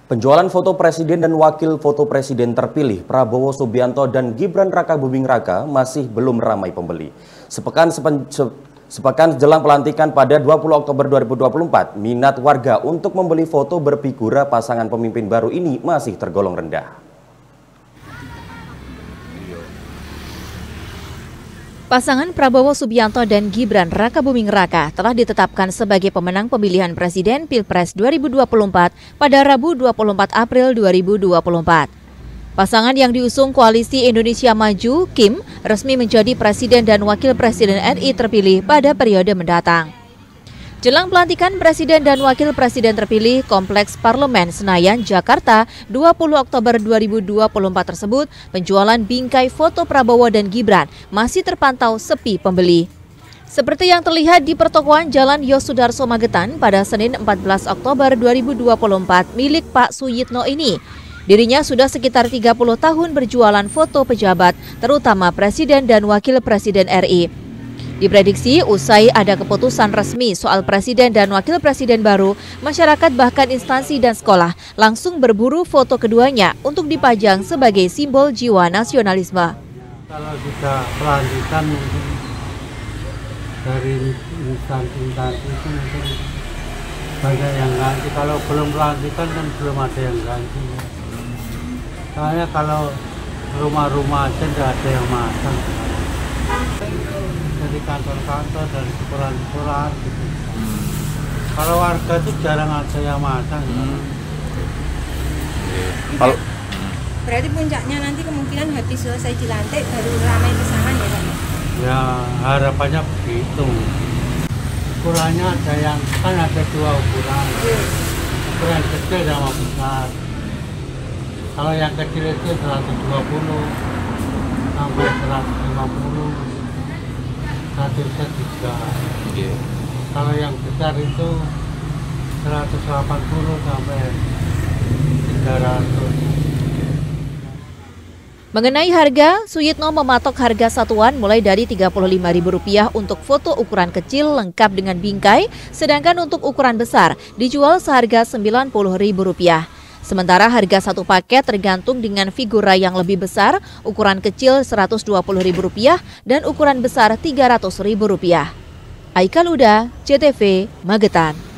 Penjualan foto presiden dan wakil foto presiden terpilih Prabowo Subianto dan Gibran Rakabuming Raka masih belum ramai pembeli. Sepekan jelang pelantikan pada 20 Oktober 2024, minat warga untuk membeli foto berfigura pasangan pemimpin baru ini masih tergolong rendah. Pasangan Prabowo Subianto dan Gibran Rakabuming Raka telah ditetapkan sebagai pemenang pemilihan presiden Pilpres 2024 pada Rabu 24 April 2024. Pasangan yang diusung Koalisi Indonesia Maju, Kim, resmi menjadi presiden dan wakil presiden RI terpilih pada periode mendatang. Jelang pelantikan presiden dan wakil presiden terpilih Kompleks Parlemen Senayan, Jakarta, 20 Oktober 2024 tersebut, penjualan bingkai foto Prabowo dan Gibran masih terpantau sepi pembeli. Seperti yang terlihat di pertokoan Jalan Yosudarso Magetan pada Senin 14 Oktober 2024 milik Pak Suyitno ini. Dirinya sudah sekitar 30 tahun berjualan foto pejabat, terutama presiden dan wakil presiden RI. Diprediksi usai ada keputusan resmi soal presiden dan wakil presiden baru, masyarakat bahkan instansi dan sekolah langsung berburu foto keduanya untuk dipajang sebagai simbol jiwa nasionalisme. Kalau sudah pelantikan mungkin dari instansi itu mungkin banyak yang ganti. Kalau belum pelantikan kan belum ada yang ganti. Soalnya kalau rumah-rumah aja tidak ada yang masang. Dari kantor-kantor, dari sekolah-sekolah gitu. Kalau warga itu jarang ada yang masang. Kalau berarti puncaknya nanti kemungkinan habis selesai dilantik baru ramai pesanan ya Pak? Ya harapannya begitu. Ukurannya ada yang kan ada dua ukuran. Ukuran kecil sama besar. Kalau yang kecil itu 120 sampai 150. Satu set juga. Kalau yang besar itu 180 sampai 300. Mengenai harga, Suyitno mematok harga satuan mulai dari Rp35.000 untuk foto ukuran kecil lengkap dengan bingkai, sedangkan untuk ukuran besar dijual seharga Rp90.000. Sementara harga satu paket tergantung dengan figura yang lebih besar, ukuran kecil Rp120.000 dan ukuran besar Rp300.000. Aika Luda, CTV, Magetan.